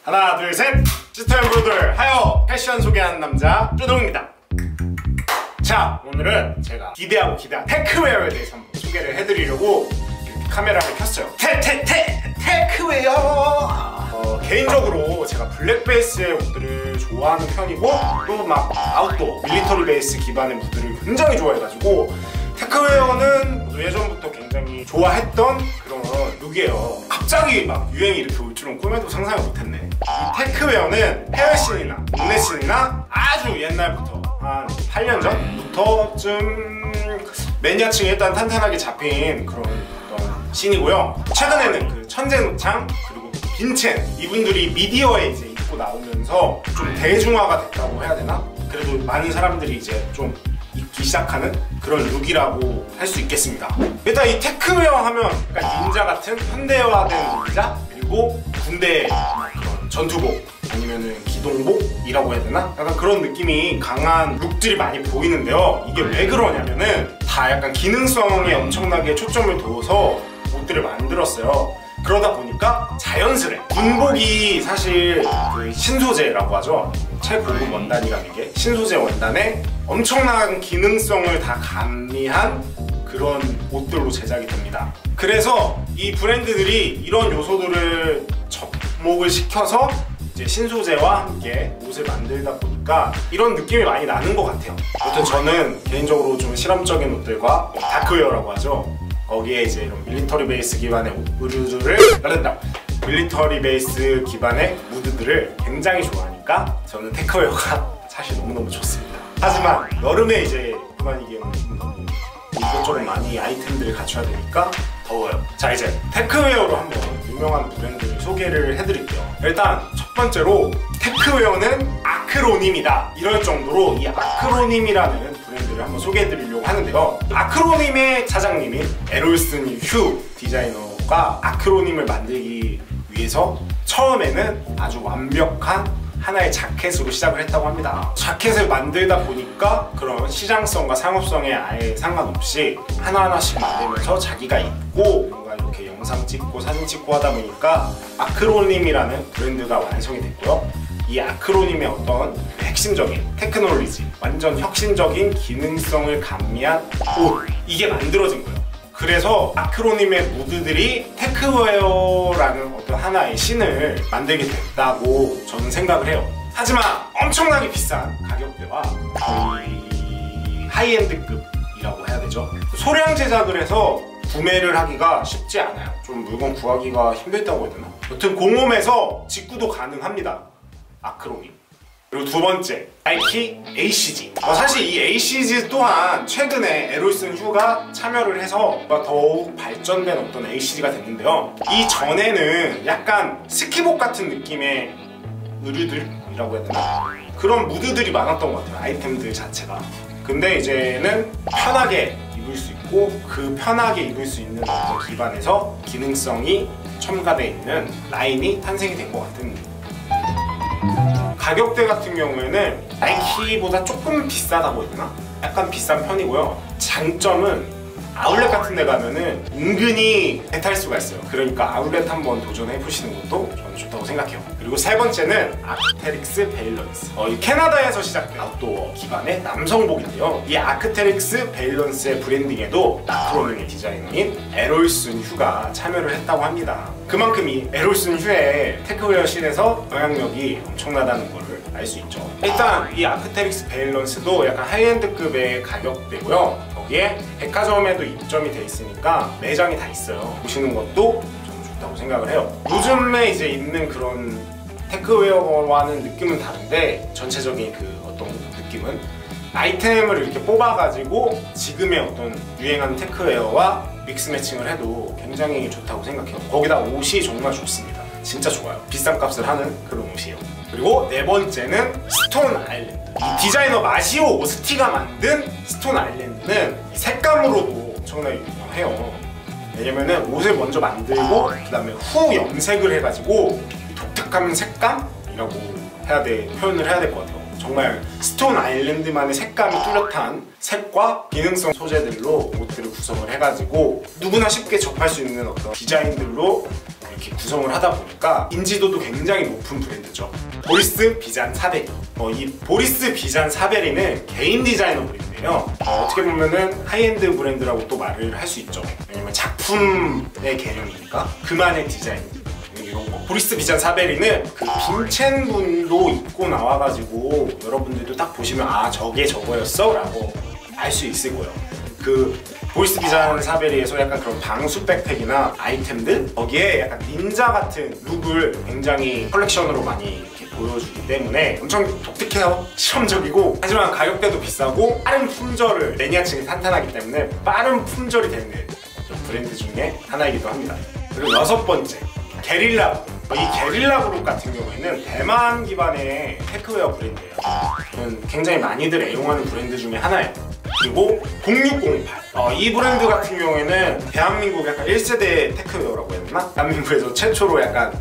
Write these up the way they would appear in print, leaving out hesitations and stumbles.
하나 둘 셋! 시스터앤브로들 하여 패션 소개하는 남자 쭈동입니다. 자, 오늘은 제가 기대한 테크웨어에 대해서 한번 소개를 해드리려고 카메라를 켰어요. 테크웨어! 개인적으로 제가 블랙 베이스의 옷들을 좋아하는 편이고 또 막 아웃도어, 밀리터리 베이스 기반의 무드를 굉장히 좋아해가지고 테크웨어는 예전부터 굉장히 좋아했던 그런 룩이에요. 갑자기 막 유행이 이렇게 올 줄은 꿈에도 상상을 못했네. 이 테크웨어는 해외 씬이나 국내 씬이나 아주 옛날부터 한 8년 전부터쯤 매니아층이 일단 탄탄하게 잡힌 그런 어떤 씬이고요. 최근에는 그 천재노창 그리고 빈첸 이분들이 미디어에 이제 입고 나오면서 좀 대중화가 됐다고 해야 되나? 그래도 많은 사람들이 이제 좀 입기 시작하는 그런 룩이라고 할 수 있겠습니다. 일단 이 테크웨어 하면 약간 닌자 같은 현대화된 닌자, 그리고 군대 그런 전투복 아니면은 기동복이라고 해야 되나? 약간 그런 느낌이 강한 룩들이 많이 보이는데요. 이게 왜 그러냐면은 다 약간 기능성에 엄청나게 초점을 둬서 옷들을 만들었어요. 그러다 보니까 자연스레 군복이 사실 그 신소재라고 하죠. 최고급 원단이라는 게 신소재 원단에 엄청난 기능성을 다 가미한 그런 옷들로 제작이 됩니다. 그래서 이 브랜드들이 이런 요소들을 접목을 시켜서 이제 신소재와 함께 옷을 만들다 보니까 이런 느낌이 많이 나는 것 같아요. 아무튼 저는 개인적으로 좀 실험적인 옷들과 다크웨어라고 하죠. 거기에 이제 이런 밀리터리 베이스 기반의 의류들을 밀리터리 베이스 기반의 무드들을 굉장히 좋아하니까 저는 테크웨어가 사실 너무너무 좋습니다. 하지만 여름에 이제 그만이기에는 이것저것 많이 아이템들을 갖춰야 되니까 더워요. 자, 이제 테크웨어로 한번 유명한 브랜드를 소개를 해드릴게요. 일단 첫 번째로 테크웨어는 아크로님이다 이럴 정도로 이 아크로님이라는 브랜드를 한번 소개해드리려고 하는데요. 아크로님의 차장님인 에롤슨 휴 디자이너가 아크로님을 만들기 위해서 처음에는 아주 완벽한 하나의 자켓으로 시작을 했다고 합니다. 자켓을 만들다 보니까 그런 시장성과 상업성에 아예 상관없이 하나하나씩 만들면서 자기가 입고 뭔가 이렇게 영상 찍고 사진 찍고 하다 보니까 아크로님이라는 브랜드가 완성이 됐고요. 이 아크로님의 어떤 핵심적인 테크놀로지, 완전 혁신적인 기능성을 감미한 옷, 이게 만들어진 거예요. 그래서 아크로님의 무드들이 테크웨어라는 어떤 하나의 씬을 만들게 됐다고 저는 생각을 해요. 하지만 엄청나게 비싼 가격대와 거의 하이엔드급이라고 해야 되죠. 소량 제작을 해서 구매를 하기가 쉽지 않아요. 좀 물건 구하기가 힘들다고 해야 되나? 여튼 공홈에서 직구도 가능합니다. 아크로님. 그리고 두 번째, 나이키 ACG. 사실 이 ACG 또한 최근에 에롤슨 휴가 참여를 해서 더욱 발전된 어떤 ACG가 됐는데요. 이 전에는 약간 스키복 같은 느낌의 의류들이라고 해야 되나? 그런 무드들이 많았던 것 같아요, 아이템들 자체가. 근데 이제는 편하게 입을 수 있고 그 편하게 입을 수 있는 어떤 기반에서 기능성이 첨가되어 있는 라인이 탄생이 된 것 같은 가격대 같은 경우에는 나이키보다 조금 비싸다고 해야 되나? 약간 비싼 편이고요. 장점은 아울렛 같은 데 가면은 은근히 배탈 수가 있어요. 그러니까 아울렛 한번 도전해 보시는 것도 저는 좋다고 생각해요. 그리고 세 번째는 아크테릭스 밸런스. 이 캐나다에서 시작된 아웃도어 기반의 남성복인데요. 이 아크테릭스 밸런스의 브랜딩에도 아크로님의 디자이너인 에롤슨 휴가 참여를 했다고 합니다. 그만큼 이 에롤슨 휴의 테크웨어 씬에서 영향력이 엄청나다는 걸 알 수 있죠. 일단 이 아크테릭스 밸런스도 약간 하이엔드급의 가격대고요. 거기에 백화점에도 입점이 돼 있으니까 매장이 다 있어요. 보시는 것도 저는 좋다고 생각을 해요. 요즘에 이제 입는 그런 테크웨어와는 느낌은 다른데 전체적인 그 어떤 느낌은 아이템을 이렇게 뽑아가지고 지금의 어떤 유행하는 테크웨어와 믹스 매칭을 해도 굉장히 좋다고 생각해요. 거기다 옷이 정말 좋습니다. 진짜 좋아요. 비싼 값을 하는 그런 옷이에요. 그리고 네 번째는 스톤 아일랜드. 이 디자이너 마시오 오스티가 만든 스톤 아일랜드는 색감으로도 엄청나게 유명해요. 왜냐면은 옷을 먼저 만들고 그 다음에 후 염색을 해가지고 독특한 색감이라고 표현을 해야 될 것 같아요. 정말 스톤 아일랜드만의 색감이 뚜렷한 색과 기능성 소재들로 옷들을 구성을 해가지고 누구나 쉽게 접할 수 있는 어떤 디자인들로 이렇게 구성을 하다 보니까 인지도도 굉장히 높은 브랜드죠. 보리스 비잔 사베리. 이 보리스 비잔 사베리는 개인 디자이너 브랜드예요. 어떻게 보면은 하이엔드 브랜드라고 또 말을 할 수 있죠. 왜냐면 작품의 개념이니까 그만의 디자인 이런 거. 보리스 비잔 사베리는 그 빈첸 분도 입고 나와가지고 여러분들도 딱 보시면 아 저게 저거였어? 라고 알 수 있을 거예요. 그 보리스 비잔 사베리에서 약간 그런 방수 백팩이나 아이템들 거기에 약간 닌자 같은 룩을 굉장히 컬렉션으로 많이 이렇게 보여주기 때문에 엄청 독특해요. 실험적이고 하지만 가격대도 비싸고 빠른 품절을 매니아층이 탄탄하기 때문에 빠른 품절이 되는 브랜드 중에 하나이기도 합니다. 그리고 6번째 게릴라. 이 게릴라 그룹 같은 경우에는 대만 기반의 테크웨어 브랜드예요. 굉장히 많이들 애용하는 브랜드 중에 하나예요. 그리고 0608. 이 브랜드 같은 경우에는 대한민국 약간 1세대 테크웨어라고 해야 되나? 대한민국에서 최초로 약간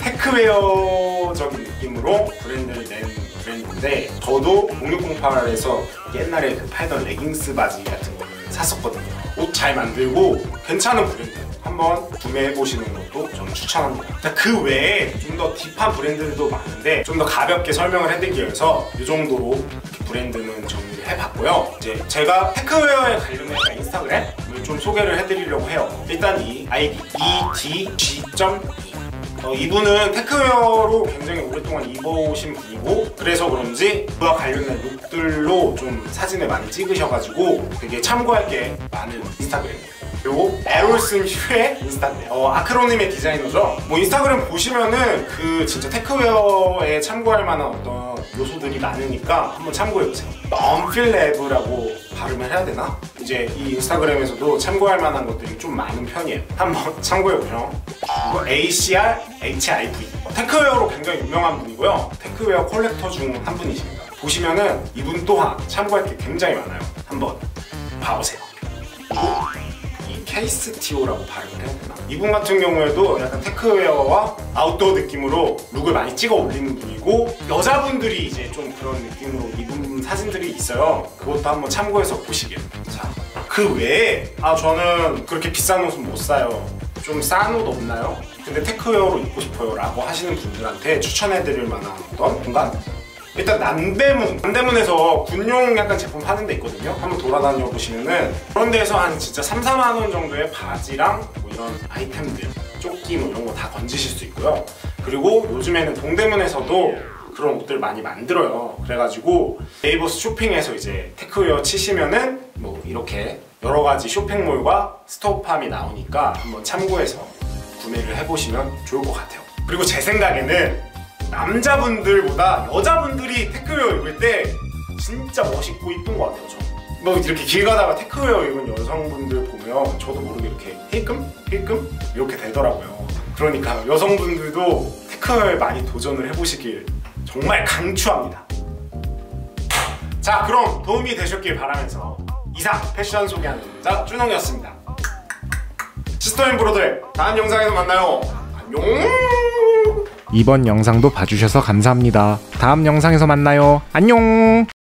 테크웨어적인 느낌으로 브랜드를 낸 브랜드인데 저도 0608에서 옛날에 그 팔던 레깅스 바지 같은 거를 샀었거든요. 옷 잘 만들고 괜찮은 브랜드 한번 구매해보시는 것도 저는 추천합니다. 그 외에 좀 더 딥한 브랜드들도 많은데 좀 더 가볍게 설명을 해드리기 위해서 이 정도로 브랜드는 정리를 해봤고요. 이제 제가 테크웨어에 관련된 인스타그램을 좀 소개를 해드리려고 해요. 일단 이 아이디 EDG.E 이분은 테크웨어로 굉장히 오랫동안 입어오신 분이고 그래서 그런지 그와 관련된 룩들로 좀 사진을 많이 찍으셔가지고 되게 참고할 게 많은 인스타그램이에요. 그리고 에롤슨 휴의 인스타그램. 아크로님의 디자이너죠. 뭐 인스타그램 보시면은 그 진짜 테크웨어에 참고할 만한 어떤 요소들이 많으니까 한번 참고해보세요. 언필레브라고 발음을 해야 되나? 이제 이 인스타그램에서도 참고할 만한 것들이 좀 많은 편이에요. 한번 참고해보세요. 그리고 ACRHIV. 테크웨어로 굉장히 유명한 분이고요. 테크웨어 컬렉터 중 한 분이십니다. 보시면은 이분 또한 참고할 게 굉장히 많아요. 한번 봐보세요. 그리고 이 케이스티오라고 발음을 해야 되나? 이분 같은 경우에도 약간 테크웨어와 아웃도어 느낌으로 룩을 많이 찍어 올리는 분이고 여자분들이 이제 좀 그런 느낌으로 입은 사진들이 있어요. 그것도 한번 참고해서 보시길. 자, 그 외에 저는 그렇게 비싼 옷은 못 사요. 좀 싼 옷 없나요? 근데 테크웨어로 입고 싶어요 라고 하시는 분들한테 추천해드릴 만한 어떤 공간? 일단 남대문에서 군용 약간 제품 파는 데 있거든요. 한번 돌아다녀 보시면은 그런 데에서 한 진짜 3-4만 원 정도의 바지랑 뭐 이런 아이템들, 조끼 뭐 이런 거 다 건지실 수 있고요. 그리고 요즘에는 동대문에서도 그런 옷들 많이 만들어요. 그래가지고 네이버 쇼핑에서 이제 테크웨어 치시면은 뭐 이렇게 여러 가지 쇼핑몰과 스토어팜이 나오니까 한번 참고해서 구매를 해보시면 좋을 것 같아요. 그리고 제 생각에는 남자분들보다 여자분들이 테크웨어 입을 때 진짜 멋있고 이쁜 것 같아요. 뭐 이렇게 길 가다가 테크웨어 입은 여성분들 보면 저도 모르게 이렇게 힐끔 이렇게 되더라고요. 그러니까 여성분들도 테크웨어에 많이 도전을 해보시길 정말 강추합니다. 자, 그럼 도움이 되셨길 바라면서 이상 패션 소개하는 남자 준홍이었습니다. 시스터인 브로들 다음 영상에서 만나요. 안녕. 이번 영상도 봐주셔서 감사합니다. 다음 영상에서 만나요. 안녕.